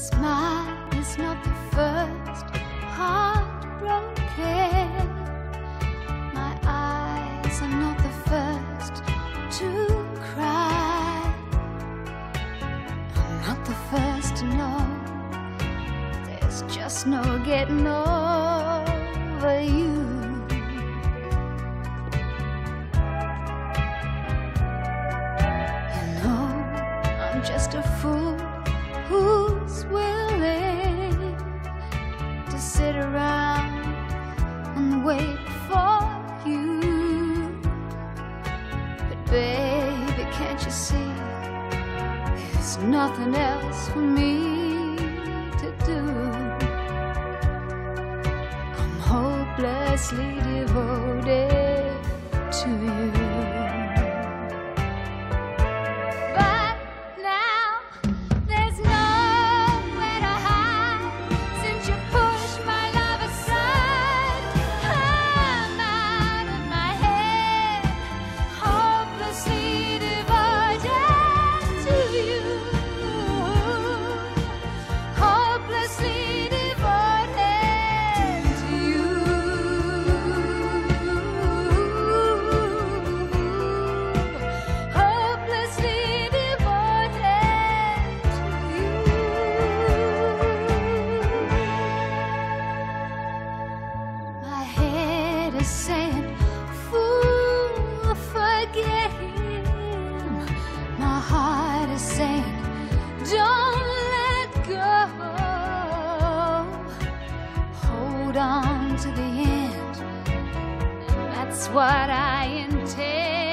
smile is not the first heartbroken. My eyes are not the first to cry. I'm not the first to know there's just no getting over you. You know, I'm just a fool who's willing to sit around and wait for you. But baby, can't you see, there's nothing else for me to do. I'm hopelessly devoted to you. Saying, fool, forget him. My heart is saying, don't let go. Hold on to the end, and that's what I intend.